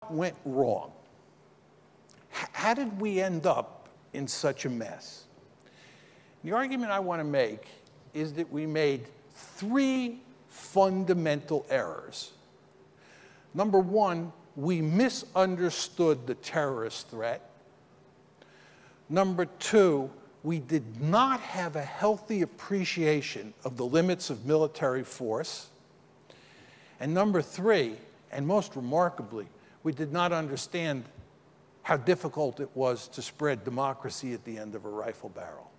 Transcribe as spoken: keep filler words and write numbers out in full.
went wrong? H- how did we end up in such a mess? The argument I want to make is that we made three fundamental errors. Number one, we misunderstood the terrorist threat. Number two, we did not have a healthy appreciation of the limits of military force. And number three, and most remarkably, we did not understand how difficult it was to spread democracy at the end of a rifle barrel.